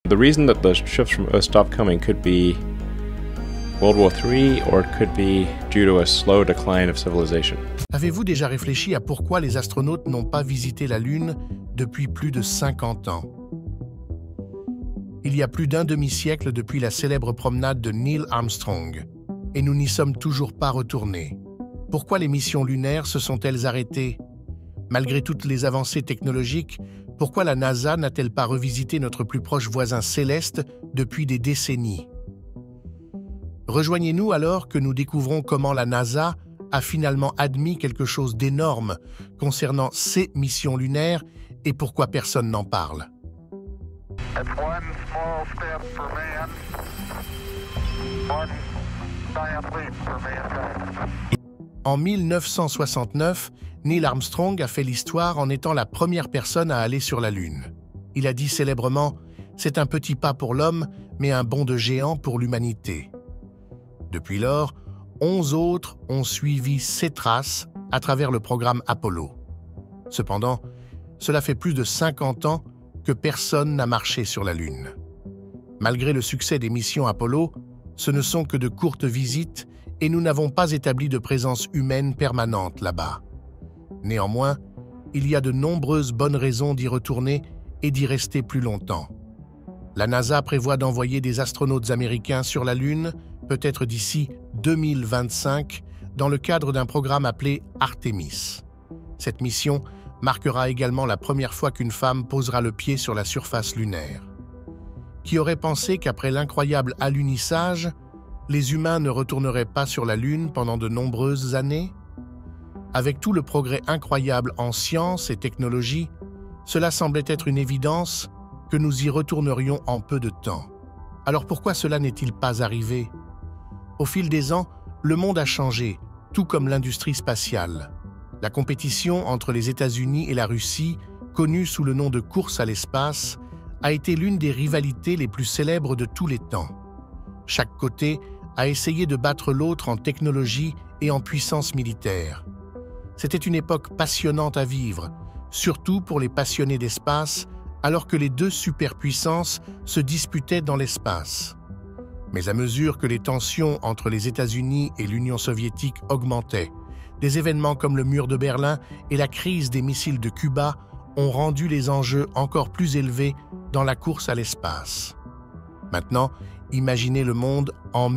The reason that the ships from Earth stopped coming could be World War III, or it could be due to a slow decline of civilization. Avez-vous déjà réfléchi à pourquoi les astronautes n'ont pas visité la Lune depuis plus de 50 ans? Il y a plus d'un demi-siècle depuis la célèbre promenade de Neil Armstrong, et nous n'y sommes toujours pas retournés. Pourquoi les missions lunaires se sont-elles arrêtées? Malgré toutes les avancées technologiques, pourquoi la NASA n'a-t-elle pas revisité notre plus proche voisin céleste depuis des décennies? Rejoignez-nous alors que nous découvrons comment la NASA a finalement admis quelque chose d'énorme concernant ses missions lunaires et pourquoi personne n'en parle. En 1969, Neil Armstrong a fait l'histoire en étant la première personne à aller sur la Lune. Il a dit célèbrement « C'est un petit pas pour l'homme, mais un bond de géant pour l'humanité ». Depuis lors, 11 autres ont suivi ses traces à travers le programme Apollo. Cependant, cela fait plus de 50 ans que personne n'a marché sur la Lune. Malgré le succès des missions Apollo, ce ne sont que de courtes visites et nous n'avons pas établi de présence humaine permanente là-bas. Néanmoins, il y a de nombreuses bonnes raisons d'y retourner et d'y rester plus longtemps. La NASA prévoit d'envoyer des astronautes américains sur la Lune, peut-être d'ici 2025, dans le cadre d'un programme appelé Artemis. Cette mission marquera également la première fois qu'une femme posera le pied sur la surface lunaire. Qui aurait pensé qu'après l'incroyable alunissage, les humains ne retourneraient pas sur la Lune pendant de nombreuses années? Avec tout le progrès incroyable en sciences et technologie, cela semblait être une évidence que nous y retournerions en peu de temps. Alors pourquoi cela n'est-il pas arrivé? Au fil des ans, le monde a changé, tout comme l'industrie spatiale. La compétition entre les États-Unis et la Russie, connue sous le nom de course à l'espace, a été l'une des rivalités les plus célèbres de tous les temps. Chaque côté a essayé de battre l'autre en technologie et en puissance militaire. C'était une époque passionnante à vivre, surtout pour les passionnés d'espace, alors que les deux superpuissances se disputaient dans l'espace. Mais à mesure que les tensions entre les États-Unis et l'Union soviétique augmentaient, des événements comme le mur de Berlin et la crise des missiles de Cuba ont rendu les enjeux encore plus élevés dans la course à l'espace. Maintenant, imaginez le monde en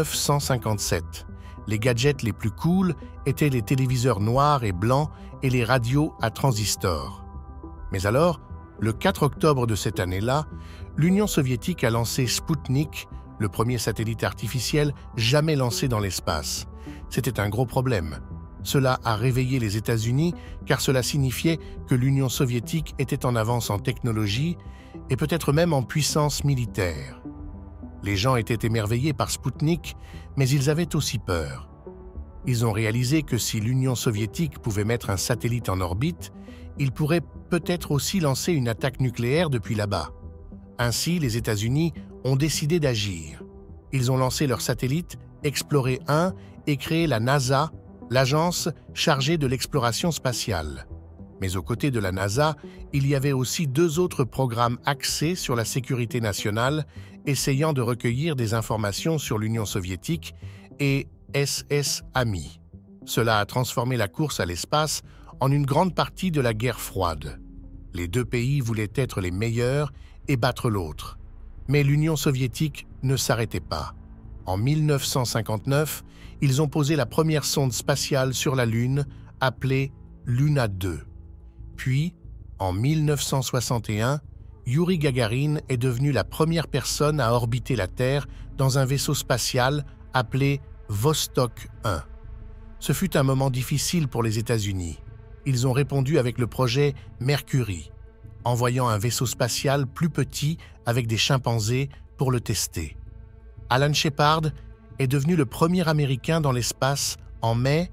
1957. Les gadgets les plus cool étaient les téléviseurs noirs et blancs et les radios à transistors. Mais alors, le 4 octobre de cette année-là, l'Union soviétique a lancé Sputnik, le premier satellite artificiel jamais lancé dans l'espace. C'était un gros problème. Cela a réveillé les États-Unis car cela signifiait que l'Union soviétique était en avance en technologie et peut-être même en puissance militaire. Les gens étaient émerveillés par Sputnik, mais ils avaient aussi peur. Ils ont réalisé que si l'Union soviétique pouvait mettre un satellite en orbite, il pourrait peut-être aussi lancer une attaque nucléaire depuis là-bas. Ainsi, les États-Unis ont décidé d'agir. Ils ont lancé leur satellite Explorer 1 et créé la NASA, l'agence chargée de l'exploration spatiale. Mais aux côtés de la NASA, il y avait aussi deux autres programmes axés sur la sécurité nationale, essayant de recueillir des informations sur l'Union soviétique et SSAMI. Cela a transformé la course à l'espace en une grande partie de la guerre froide. Les deux pays voulaient être les meilleurs et battre l'autre. Mais l'Union soviétique ne s'arrêtait pas. En 1959, ils ont posé la première sonde spatiale sur la Lune, appelée Luna 2. Puis, en 1961, Youri Gagarin est devenu la première personne à orbiter la Terre dans un vaisseau spatial appelé Vostok 1. Ce fut un moment difficile pour les États-Unis. Ils ont répondu avec le projet Mercury, envoyant un vaisseau spatial plus petit avec des chimpanzés pour le tester. Alan Shepard est devenu le premier Américain dans l'espace en mai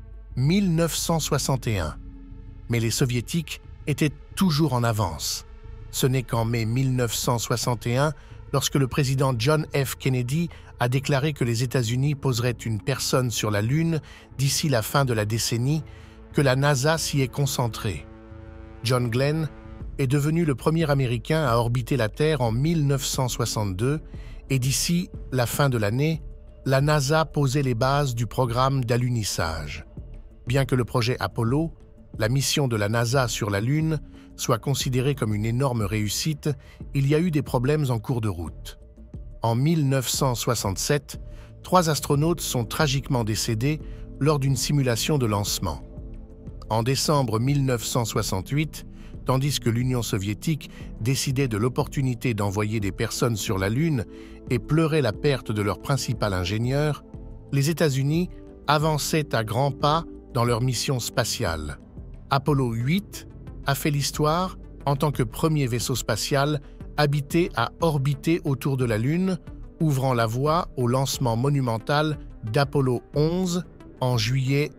1961. Mais les Soviétiques étaient toujours en avance. Ce n'est qu'en mai 1961, lorsque le président John F. Kennedy a déclaré que les États-Unis poseraient une personne sur la Lune d'ici la fin de la décennie, que la NASA s'y est concentrée. John Glenn, est devenu le premier Américain à orbiter la Terre en 1962 et d'ici la fin de l'année, la NASA posait les bases du programme d'alunissage. Bien que le projet Apollo, la mission de la NASA sur la Lune, soit considéré comme une énorme réussite, il y a eu des problèmes en cours de route. En 1967, 3 astronautes sont tragiquement décédés lors d'une simulation de lancement. En décembre 1968, tandis que l'Union soviétique décidait de l'opportunité d'envoyer des personnes sur la Lune et pleurait la perte de leur principal ingénieur, les États-Unis avançaient à grands pas dans leur mission spatiale. Apollo 8 a fait l'histoire en tant que premier vaisseau spatial habité à orbiter autour de la Lune, ouvrant la voie au lancement monumental d'Apollo 11 en juillet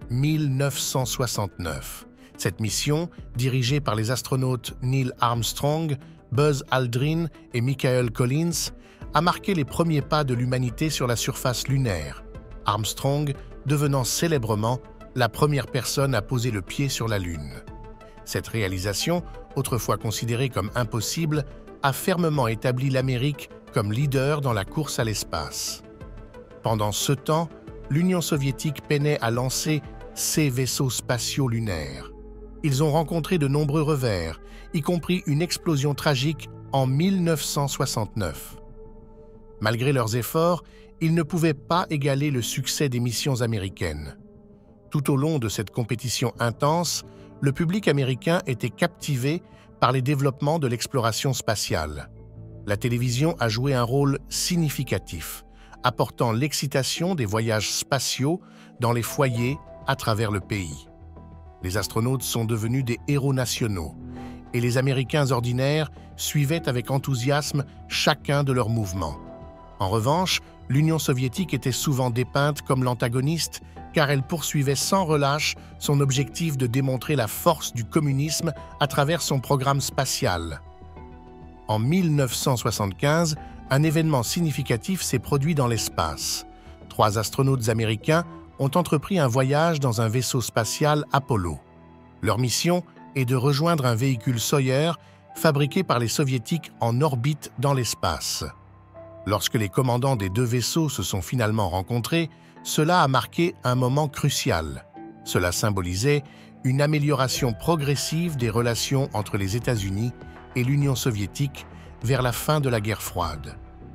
1969. Cette mission, dirigée par les astronautes Neil Armstrong, Buzz Aldrin et Michael Collins, a marqué les premiers pas de l'humanité sur la surface lunaire, Armstrong devenant célèbrement la première personne à poser le pied sur la Lune. Cette réalisation, autrefois considérée comme impossible, a fermement établi l'Amérique comme leader dans la course à l'espace. Pendant ce temps, l'Union soviétique peinait à lancer ses vaisseaux spatiaux lunaires. Ils ont rencontré de nombreux revers, y compris une explosion tragique en 1969. Malgré leurs efforts, ils ne pouvaient pas égaler le succès des missions américaines. Tout au long de cette compétition intense, le public américain était captivé par les développements de l'exploration spatiale. La télévision a joué un rôle significatif, apportant l'excitation des voyages spatiaux dans les foyers à travers le pays. Les astronautes sont devenus des héros nationaux, et les Américains ordinaires suivaient avec enthousiasme chacun de leurs mouvements. En revanche, l'Union soviétique était souvent dépeinte comme l'antagoniste, car elle poursuivait sans relâche son objectif de démontrer la force du communisme à travers son programme spatial. En 1975, un événement significatif s'est produit dans l'espace. 3 astronautes américains ont entrepris un voyage dans un vaisseau spatial Apollo. Leur mission est de rejoindre un véhicule Soyuz fabriqué par les Soviétiques en orbite dans l'espace. Lorsque les commandants des 2 vaisseaux se sont finalement rencontrés, cela a marqué un moment crucial. Cela symbolisait une amélioration progressive des relations entre les États-Unis et l'Union soviétique vers la fin de la guerre froide.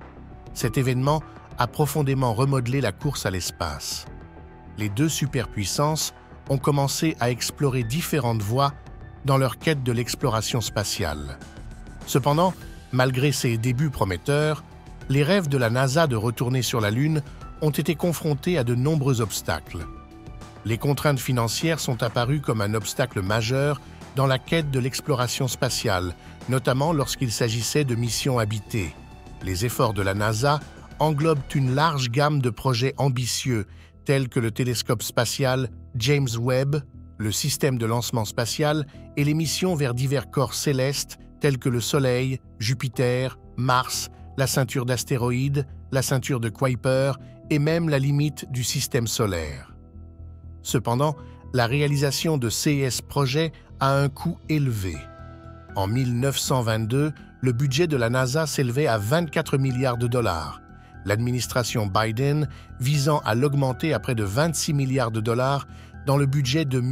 Cet événement a profondément remodelé la course à l'espace. Les 2 superpuissances ont commencé à explorer différentes voies dans leur quête de l'exploration spatiale. Cependant, malgré ces débuts prometteurs, les rêves de la NASA de retourner sur la Lune ont été confrontés à de nombreux obstacles. Les contraintes financières sont apparues comme un obstacle majeur dans la quête de l'exploration spatiale, notamment lorsqu'il s'agissait de missions habitées. Les efforts de la NASA englobent une large gamme de projets ambitieux, tels que le télescope spatial James Webb, le système de lancement spatial et les missions vers divers corps célestes tels que le Soleil, Jupiter, Mars, la ceinture d'astéroïdes, la ceinture de Kuiper et même la limite du système solaire. Cependant, la réalisation de ces projets a un coût élevé. En 1922, le budget de la NASA s'élevait à 24 milliards de dollars. L'administration Biden visant à l'augmenter à près de 26 milliards de dollars dans le budget de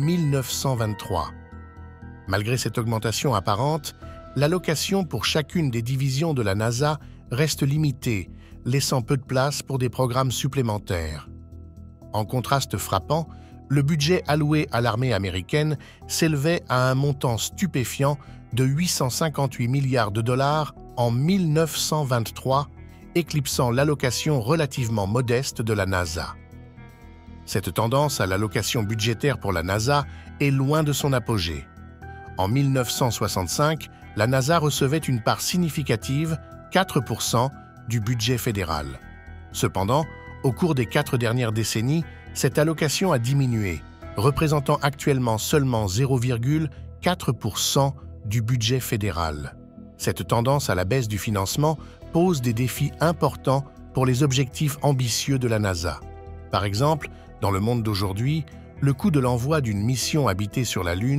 1923. Malgré cette augmentation apparente, l'allocation pour chacune des divisions de la NASA reste limitée, laissant peu de place pour des programmes supplémentaires. En contraste frappant, le budget alloué à l'armée américaine s'élevait à un montant stupéfiant de 858 milliards de dollars en 1923, éclipsant l'allocation relativement modeste de la NASA. Cette tendance à l'allocation budgétaire pour la NASA est loin de son apogée. En 1965, la NASA recevait une part significative, 4%, du budget fédéral. Cependant, au cours des 4 dernières décennies, cette allocation a diminué, représentant actuellement seulement 0,4% du budget fédéral. Cette tendance à la baisse du financement pose des défis importants pour les objectifs ambitieux de la NASA. Par exemple, dans le monde d'aujourd'hui, le coût de l'envoi d'une mission habitée sur la Lune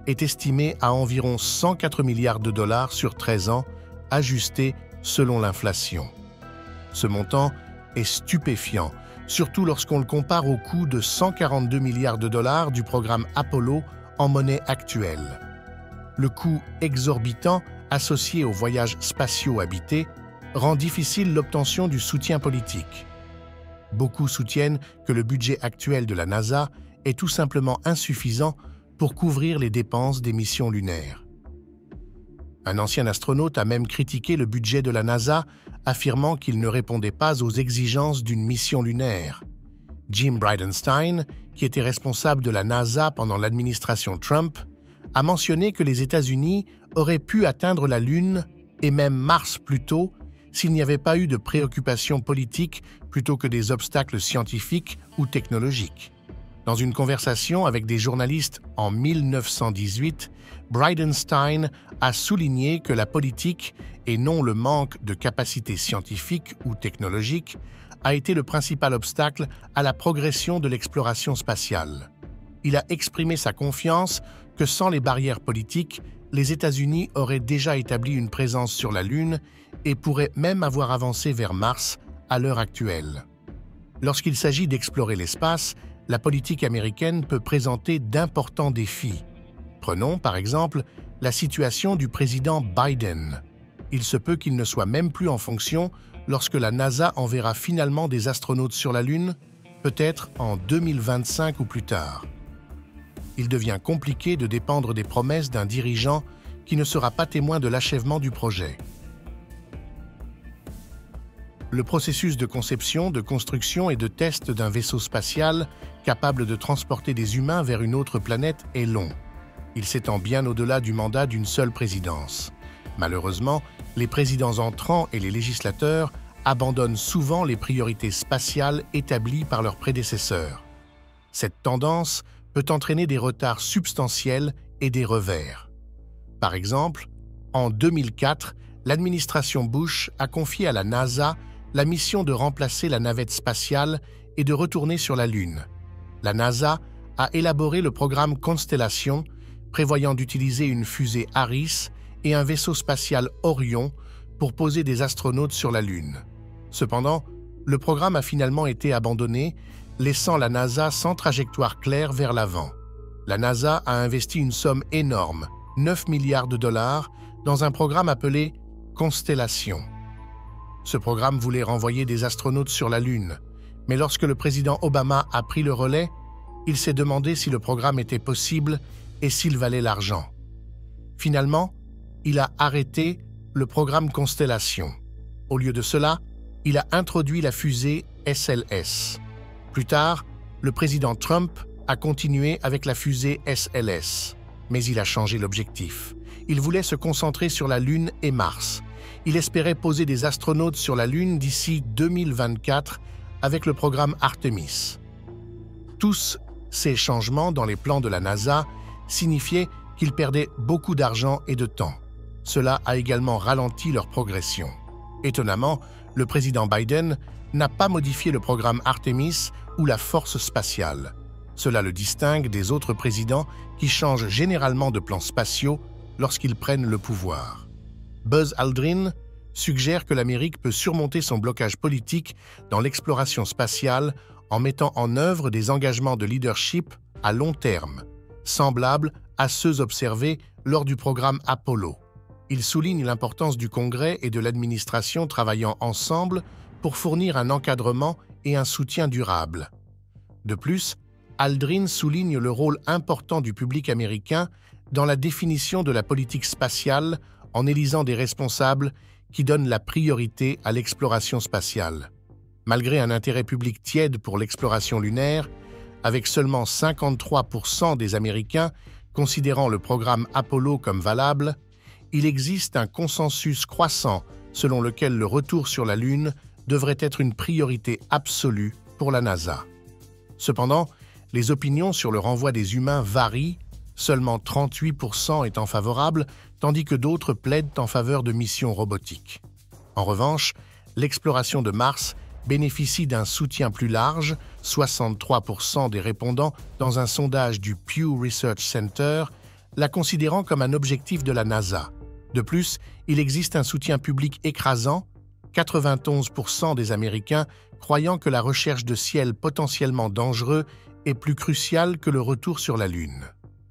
est estimé à environ 104 milliards de dollars sur 13 ans, ajusté selon l'inflation. Ce montant est stupéfiant, surtout lorsqu'on le compare au coût de 142 milliards de dollars du programme Apollo en monnaie actuelle. Le coût exorbitant associé aux voyages spatiaux habités rend difficile l'obtention du soutien politique. Beaucoup soutiennent que le budget actuel de la NASA est tout simplement insuffisant pour couvrir les dépenses des missions lunaires. Un ancien astronaute a même critiqué le budget de la NASA, affirmant qu'il ne répondait pas aux exigences d'une mission lunaire. Jim Bridenstine, qui était responsable de la NASA pendant l'administration Trump, a mentionné que les États-Unis auraient pu atteindre la Lune et même Mars plus tôt s'il n'y avait pas eu de préoccupations politiques plutôt que des obstacles scientifiques ou technologiques. Dans une conversation avec des journalistes en 1918, Bridenstine a souligné que la politique, et non le manque de capacités scientifiques ou technologiques, a été le principal obstacle à la progression de l'exploration spatiale. Il a exprimé sa confiance que sans les barrières politiques, les États-Unis auraient déjà établi une présence sur la Lune et pourraient même avoir avancé vers Mars à l'heure actuelle. Lorsqu'il s'agit d'explorer l'espace, la politique américaine peut présenter d'importants défis. Prenons, par exemple, la situation du président Biden. Il se peut qu'il ne soit même plus en fonction lorsque la NASA enverra finalement des astronautes sur la Lune, peut-être en 2025 ou plus tard. Il devient compliqué de dépendre des promesses d'un dirigeant qui ne sera pas témoin de l'achèvement du projet. Le processus de conception, de construction et de test d'un vaisseau spatial capable de transporter des humains vers une autre planète est long. Il s'étend bien au-delà du mandat d'une seule présidence. Malheureusement, les présidents entrants et les législateurs abandonnent souvent les priorités spatiales établies par leurs prédécesseurs. Cette tendance peut entraîner des retards substantiels et des revers. Par exemple, en 2004, l'administration Bush a confié à la NASA la mission de remplacer la navette spatiale et de retourner sur la Lune. La NASA a élaboré le programme Constellation, prévoyant d'utiliser une fusée Harris et un vaisseau spatial Orion pour poser des astronautes sur la Lune. Cependant, le programme a finalement été abandonné, laissant la NASA sans trajectoire claire vers l'avant. La NASA a investi une somme énorme, 9 milliards de dollars, dans un programme appelé Constellation. Ce programme voulait renvoyer des astronautes sur la Lune, mais lorsque le président Obama a pris le relais, il s'est demandé si le programme était possible et s'il valait l'argent. Finalement, il a arrêté le programme Constellation. Au lieu de cela, il a introduit la fusée SLS. Plus tard, le président Trump a continué avec la fusée SLS, mais il a changé l'objectif. Il voulait se concentrer sur la Lune et Mars. Il espérait poser des astronautes sur la Lune d'ici 2024 avec le programme Artemis. Tous ces changements dans les plans de la NASA signifiaient qu'ils perdaient beaucoup d'argent et de temps. Cela a également ralenti leur progression. Étonnamment, le président Biden n'a pas modifié le programme Artemis ou la force spatiale. Cela le distingue des autres présidents qui changent généralement de plans spatiaux lorsqu'ils prennent le pouvoir. Buzz Aldrin suggère que l'Amérique peut surmonter son blocage politique dans l'exploration spatiale en mettant en œuvre des engagements de leadership à long terme, semblables à ceux observés lors du programme Apollo. Il souligne l'importance du Congrès et de l'administration travaillant ensemble pour fournir un encadrement et un soutien durable. De plus, Aldrin souligne le rôle important du public américain dans la définition de la politique spatiale en élisant des responsables qui donnent la priorité à l'exploration spatiale. Malgré un intérêt public tiède pour l'exploration lunaire, avec seulement 53% des Américains considérant le programme Apollo comme valable, il existe un consensus croissant selon lequel le retour sur la Lune devrait être une priorité absolue pour la NASA. Cependant, les opinions sur le renvoi des humains varient, seulement 38% étant favorables, tandis que d'autres plaident en faveur de missions robotiques. En revanche, l'exploration de Mars bénéficie d'un soutien plus large, 63% des répondants dans un sondage du Pew Research Center la considérant comme un objectif de la NASA. De plus, il existe un soutien public écrasant, 91% des Américains croyant que la recherche de ciel potentiellement dangereux est plus cruciale que le retour sur la Lune.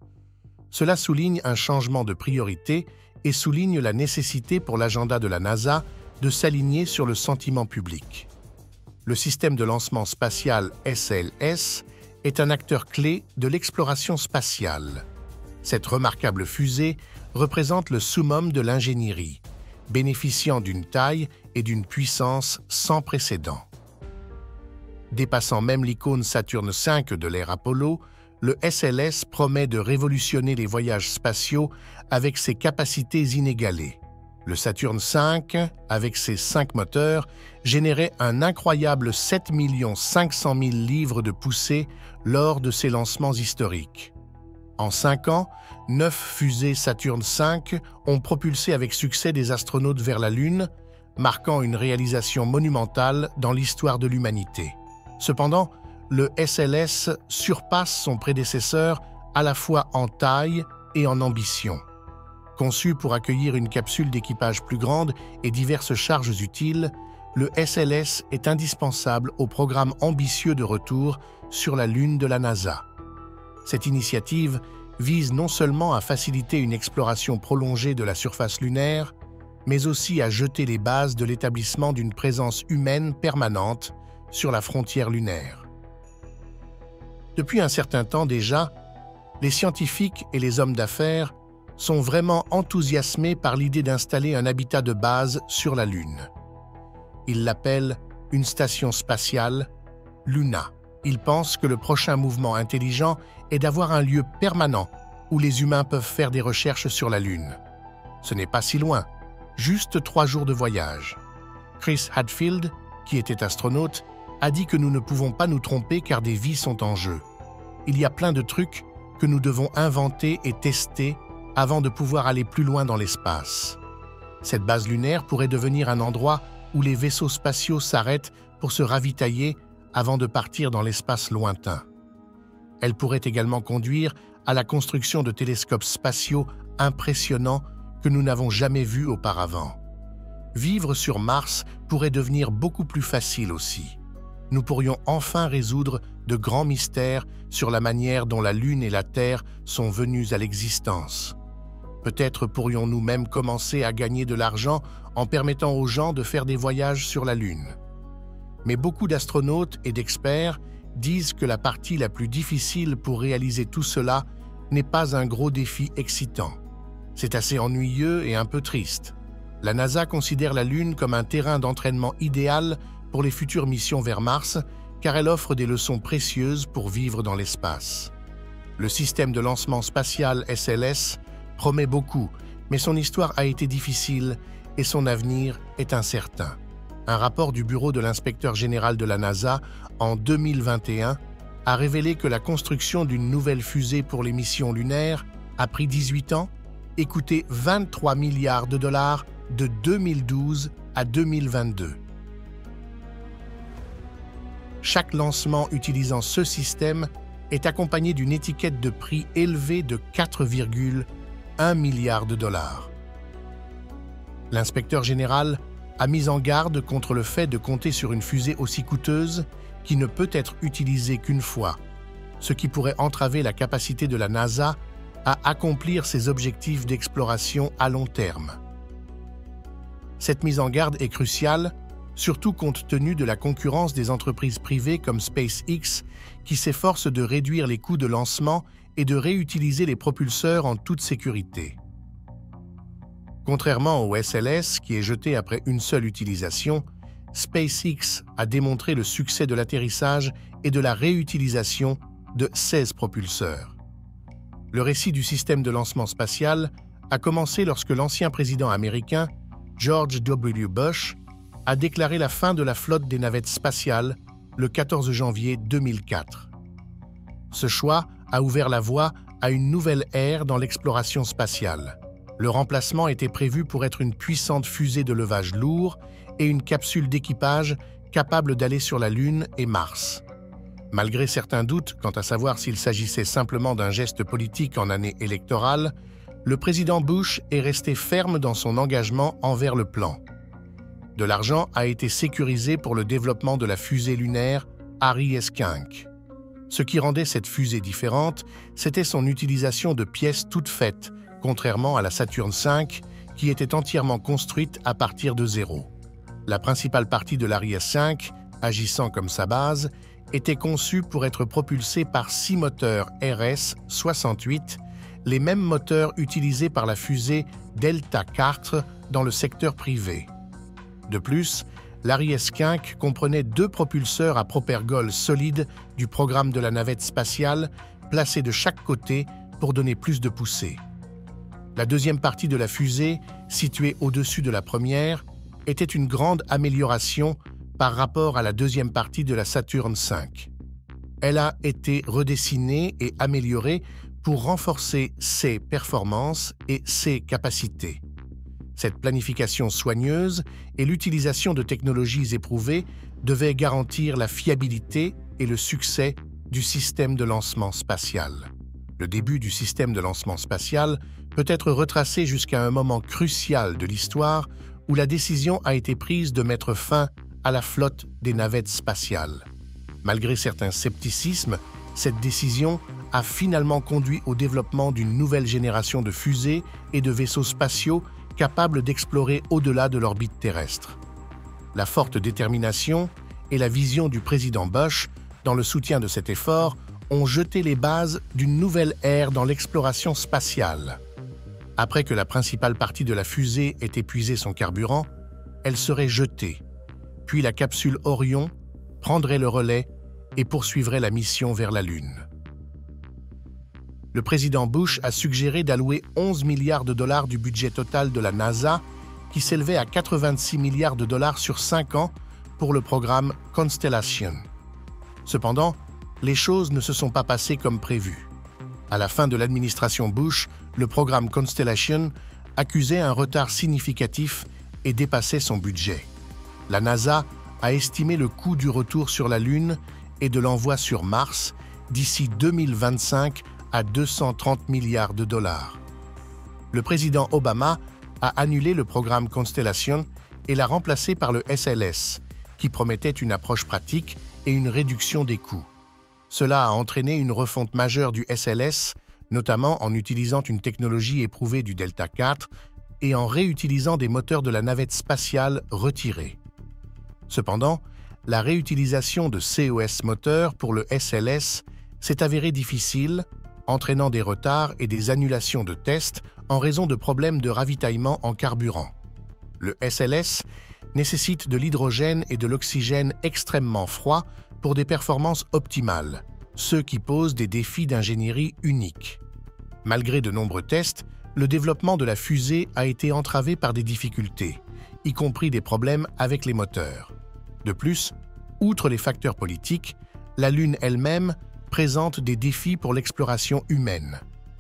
Cela souligne un changement de priorité et souligne la nécessité pour l'agenda de la NASA de s'aligner sur le sentiment public. Le système de lancement spatial SLS est un acteur clé de l'exploration spatiale. Cette remarquable fusée représente le summum de l'ingénierie, bénéficiant d'une taille et d'une puissance sans précédent. Dépassant même l'icône Saturne V de l'ère Apollo, le SLS promet de révolutionner les voyages spatiaux avec ses capacités inégalées. Le Saturne V, avec ses 5 moteurs, générait un incroyable 7 500 000 livres de poussée lors de ses lancements historiques. En 5 ans, 9 fusées Saturne V ont propulsé avec succès des astronautes vers la Lune, marquant une réalisation monumentale dans l'histoire de l'humanité. Cependant, le SLS surpasse son prédécesseur à la fois en taille et en ambition. Conçu pour accueillir une capsule d'équipage plus grande et diverses charges utiles, le SLS est indispensable au programme ambitieux de retour sur la Lune de la NASA. Cette initiative vise non seulement à faciliter une exploration prolongée de la surface lunaire, mais aussi à jeter les bases de l'établissement d'une présence humaine permanente sur la frontière lunaire. Depuis un certain temps déjà, les scientifiques et les hommes d'affaires sont vraiment enthousiasmés par l'idée d'installer un habitat de base sur la Lune. Ils l'appellent une station spatiale, Luna. Ils pensent que le prochain mouvement intelligent est d'avoir un lieu permanent où les humains peuvent faire des recherches sur la Lune. Ce n'est pas si loin, juste 3 jours de voyage. Chris Hadfield, qui était astronaute, a dit que nous ne pouvons pas nous tromper car des vies sont en jeu. Il y a plein de trucs que nous devons inventer et tester avant de pouvoir aller plus loin dans l'espace. Cette base lunaire pourrait devenir un endroit où les vaisseaux spatiaux s'arrêtent pour se ravitailler avant de partir dans l'espace lointain. Elle pourrait également conduire à la construction de télescopes spatiaux impressionnants que nous n'avons jamais vus auparavant. Vivre sur Mars pourrait devenir beaucoup plus facile aussi. Nous pourrions enfin résoudre de grands mystères sur la manière dont la Lune et la Terre sont venues à l'existence. Peut-être pourrions-nous même commencer à gagner de l'argent en permettant aux gens de faire des voyages sur la Lune. Mais beaucoup d'astronautes et d'experts disent que la partie la plus difficile pour réaliser tout cela n'est pas un gros défi excitant. C'est assez ennuyeux et un peu triste. La NASA considère la Lune comme un terrain d'entraînement idéal pour les futures missions vers Mars, car elle offre des leçons précieuses pour vivre dans l'espace. Le système de lancement spatial SLS promet beaucoup, mais son histoire a été difficile et son avenir est incertain. Un rapport du bureau de l'inspecteur général de la NASA en 2021 a révélé que la construction d'une nouvelle fusée pour les missions lunaires a pris 18 ans et coûté 23 milliards de dollars de 2012 à 2022. Chaque lancement utilisant ce système est accompagné d'une étiquette de prix élevée de 4,1 milliards de dollars. L'inspecteur général a mis en garde contre le fait de compter sur une fusée aussi coûteuse qui ne peut être utilisée qu'une fois, ce qui pourrait entraver la capacité de la NASA à accomplir ses objectifs d'exploration à long terme. Cette mise en garde est cruciale, surtout compte tenu de la concurrence des entreprises privées comme SpaceX qui s'efforcent de réduire les coûts de lancement et de réutiliser les propulseurs en toute sécurité. Contrairement au SLS, qui est jeté après une seule utilisation, SpaceX a démontré le succès de l'atterrissage et de la réutilisation de 16 propulseurs. Le récit du système de lancement spatial a commencé lorsque l'ancien président américain, George W. Bush, a déclaré la fin de la flotte des navettes spatiales le 14 janvier 2004. Ce choix a ouvert la voie à une nouvelle ère dans l'exploration spatiale. Le remplacement était prévu pour être une puissante fusée de levage lourd et une capsule d'équipage capable d'aller sur la Lune et Mars. Malgré certains doutes quant à savoir s'il s'agissait simplement d'un geste politique en année électorale, le président Bush est resté ferme dans son engagement envers le plan. De l'argent a été sécurisé pour le développement de la fusée lunaire Harry S. Kink. Ce qui rendait cette fusée différente, c'était son utilisation de pièces toutes faites, contrairement à la Saturn V, qui était entièrement construite à partir de zéro. La principale partie de l'Harry S. V, agissant comme sa base, était conçue pour être propulsée par 6 moteurs RS-68, les mêmes moteurs utilisés par la fusée Delta IV dans le secteur privé. De plus, l'Harry S. Kink comprenait 2 propulseurs à propergol solides du programme de la navette spatiale, placés de chaque côté pour donner plus de poussée. La deuxième partie de la fusée, située au-dessus de la première, était une grande amélioration par rapport à la deuxième partie de la Saturn V. Elle a été redessinée et améliorée pour renforcer ses performances et ses capacités. Cette planification soigneuse et l'utilisation de technologies éprouvées devaient garantir la fiabilité et le succès du système de lancement spatial. Le début du système de lancement spatial peut être retracé jusqu'à un moment crucial de l'histoire où la décision a été prise de mettre fin à la flotte des navettes spatiales. Malgré certains scepticismes, cette décision a finalement conduit au développement d'une nouvelle génération de fusées et de vaisseaux spatiaux capables d'explorer au-delà de l'orbite terrestre. La forte détermination et la vision du président Bush dans le soutien de cet effort ont jeté les bases d'une nouvelle ère dans l'exploration spatiale. Après que la principale partie de la fusée ait épuisé son carburant, elle serait jetée, puis la capsule Orion prendrait le relais et poursuivrait la mission vers la Lune. Le président Bush a suggéré d'allouer 11 milliards de dollars du budget total de la NASA, qui s'élevait à 86 milliards de dollars sur 5 ans pour le programme Constellation. Cependant, les choses ne se sont pas passées comme prévu. À la fin de l'administration Bush, le programme Constellation accusait un retard significatif et dépassait son budget. La NASA a estimé le coût du retour sur la Lune et de l'envoi sur Mars d'ici 2025 à 230 milliards de dollars. Le président Obama a annulé le programme Constellation et l'a remplacé par le SLS, qui promettait une approche pratique et une réduction des coûts. Cela a entraîné une refonte majeure du SLS, notamment en utilisant une technologie éprouvée du Delta IV et en réutilisant des moteurs de la navette spatiale retirés. Cependant, la réutilisation de COS moteurs pour le SLS s'est avérée difficile, entraînant des retards et des annulations de tests en raison de problèmes de ravitaillement en carburant. Le SLS nécessite de l'hydrogène et de l'oxygène extrêmement froids pour des performances optimales, ce qui pose des défis d'ingénierie uniques. Malgré de nombreux tests, le développement de la fusée a été entravé par des difficultés, y compris des problèmes avec les moteurs. De plus, outre les facteurs politiques, la Lune elle-même présente des défis pour l'exploration humaine.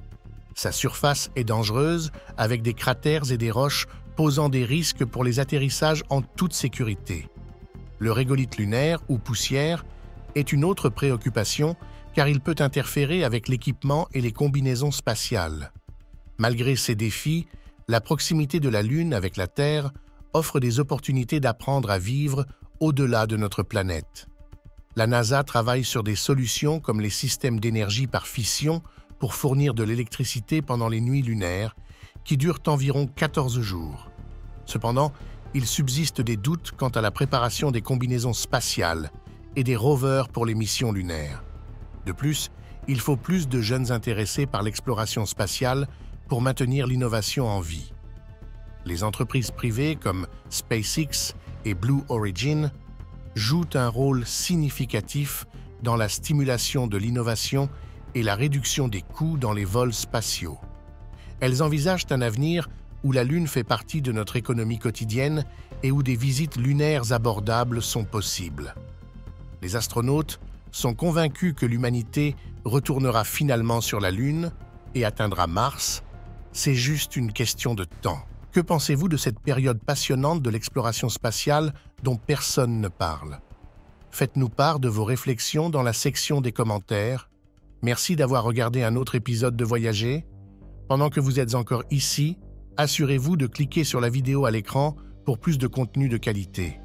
Sa surface est dangereuse, avec des cratères et des roches posant des risques pour les atterrissages en toute sécurité. Le régolithe lunaire, ou poussière, est une autre préoccupation car il peut interférer avec l'équipement et les combinaisons spatiales. Malgré ces défis, la proximité de la Lune avec la Terre offre des opportunités d'apprendre à vivre au-delà de notre planète. La NASA travaille sur des solutions comme les systèmes d'énergie par fission pour fournir de l'électricité pendant les nuits lunaires, qui durent environ 14 jours. Cependant, il subsiste des doutes quant à la préparation des combinaisons spatiales et des rovers pour les missions lunaires. De plus, il faut plus de jeunes intéressés par l'exploration spatiale pour maintenir l'innovation en vie. Les entreprises privées comme SpaceX et Blue Origin jouent un rôle significatif dans la stimulation de l'innovation et la réduction des coûts dans les vols spatiaux. Elles envisagent un avenir où la Lune fait partie de notre économie quotidienne et où des visites lunaires abordables sont possibles. Les astronautes sont convaincus que l'humanité retournera finalement sur la Lune et atteindra Mars. C'est juste une question de temps. Que pensez-vous de cette période passionnante de l'exploration spatiale dont personne ne parle? Faites-nous part de vos réflexions dans la section des commentaires. Merci d'avoir regardé un autre épisode de Voyager. Pendant que vous êtes encore ici, assurez-vous de cliquer sur la vidéo à l'écran pour plus de contenu de qualité.